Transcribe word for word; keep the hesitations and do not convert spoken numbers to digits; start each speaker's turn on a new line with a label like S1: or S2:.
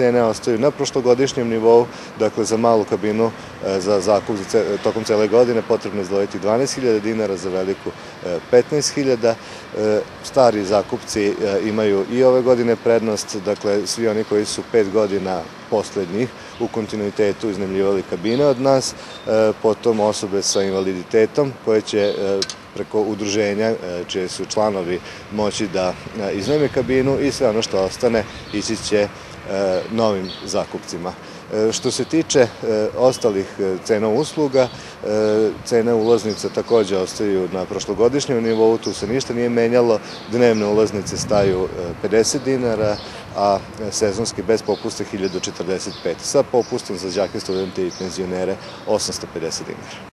S1: cene ostaju na prošlogodišnjem nivou, dakle za malu kabinu za zakup tokom cele godine potrebno je izdvojiti dvanaest hiljada dinara, za veliku petnaest hiljada. Stari zakupci imaju i ove godine prednost, dakle svi oni koji su pet godina poslednjih u kontinuitetu iznajmljivali kabine od nas, potom osobe sa invaliditetom koje će preko udruženja čije su članovi moći da iznajme kabinu i sve ono što ostane ići će novim zakupcima. Što se tiče ostalih cena usluga, cene ulaznica takođe ostaju na prošlogodišnjem nivou, tu se ništa nije menjalo, dnevne ulaznice staju pedeset dinara, a sezonski bez popusta hiljadu četrdeset pet, sa popustom za đake, studente i penzionere osamsto pedeset dinara.